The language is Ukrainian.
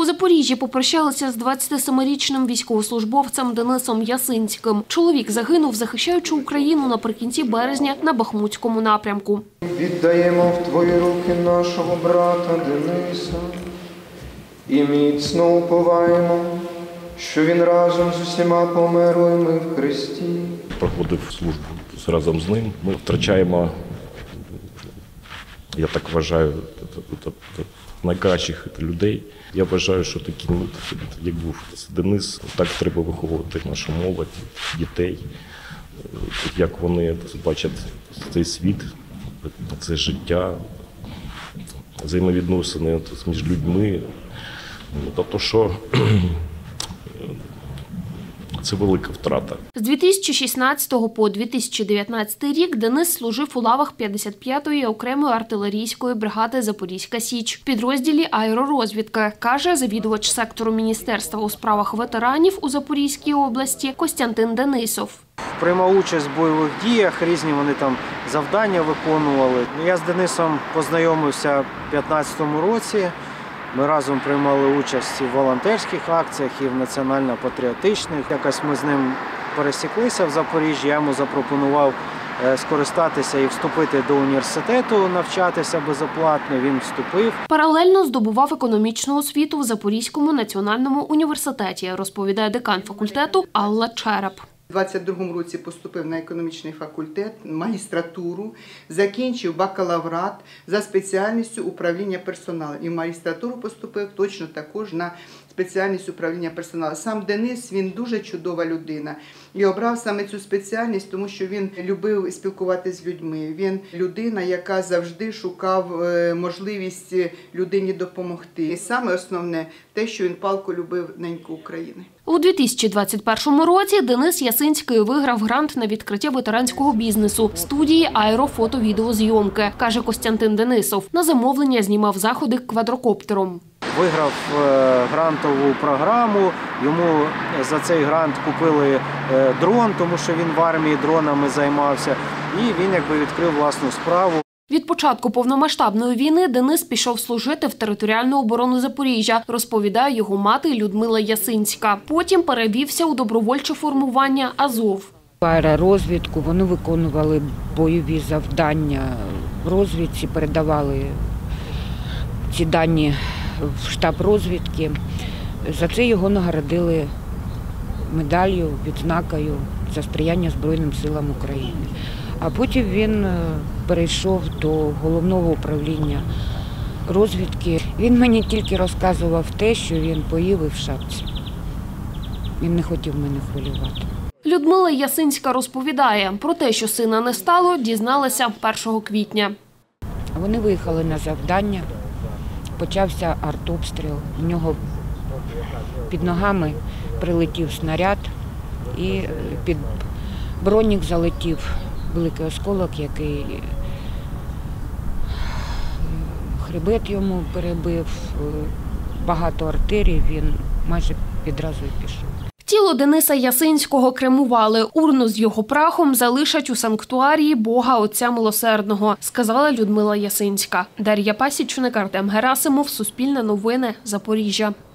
У Запоріжжі попрощалися з 27-річним військовослужбовцем Денисом Ясинським. Чоловік загинув, захищаючи Україну наприкінці березня на Бахмутському напрямку. Віддаємо в твої руки нашого брата Дениса і міцно уповаємо, що він разом з усіма померлими в Христі. Проходив службу разом з ним. Ми втрачаємо, я так вважаю, найкращих людей. Я вважаю, що такі, як був Денис, так треба виховувати нашу молодь, дітей, як вони бачать цей світ, це життя, взаємовідносини між людьми. Тобто, що це велика втрата. З 2016 по 2019 рік Денис служив у лавах 55-ї окремої артилерійської бригади «Запорізька Січ» в підрозділі аеророзвідки, каже завідувач сектору Міністерства у справах ветеранів у Запорізькій області Костянтин Денисов. Приймав участь в бойових діях, різні вони там завдання виконували. Я з Денисом познайомився в 2015 році. Ми разом приймали участь і в волонтерських акціях, і в національно-патріотичних. Якось ми з ним пересіклися в Запоріжжі, я йому запропонував скористатися і вступити до університету, навчатися безоплатно, він вступив. Паралельно здобував економічну освіту в Запорізькому національному університеті, розповідає декан факультету Алла Череп. У 22-му році поступив на економічний факультет, магістратуру, закінчив бакалаврат за спеціальністю управління персоналом. І в магістратуру поступив точно також на спеціальність управління персоналом. Сам Денис, він дуже чудова людина. І обрав саме цю спеціальність, тому що він любив спілкуватися з людьми. Він людина, яка завжди шукав можливість людині допомогти. І саме основне те, що він палко любив неньку України. У 2021 році Денис Ясинський виграв грант на відкриття ветеранського бізнесу студії аерофото-відеозйомки, каже Костянтин Денисов. На замовлення знімав заходи квадрокоптером. Виграв грантову програму, йому за цей грант купили дрон, тому що він в армії дронами займався, і він якби відкрив власну справу. Від початку повномасштабної війни Денис пішов служити в територіальну оборону Запоріжжя, розповідає його мати Людмила Ясинська. Потім перевівся у добровольче формування «Азов». Аеророзвідку, вони виконували бойові завдання в розвідці, передавали ці дані в штаб розвідки. За це його нагородили медаллю, відзнакою за сприяння Збройним силам України. А потім він перейшов до головного управління розвідки. Він мені тільки розказував те, що він поїв і в шапці. Він не хотів мене хвилювати. Людмила Ясинська розповідає, про те, що сина не стало, дізналася 1 квітня. Вони виїхали на завдання, почався артобстріл. У нього під ногами прилетів снаряд і під бронік залетів великий осколок, який хребет йому перебив, багато артерій, він майже відразу і пішов. Тіло Дениса Ясинського кремували. Урну з його прахом залишать у санктуарії Бога Отця Милосердного, сказала Людмила Ясинська. Дар'я Пасічник, Артем Герасимов, Суспільне новини, Запоріжжя.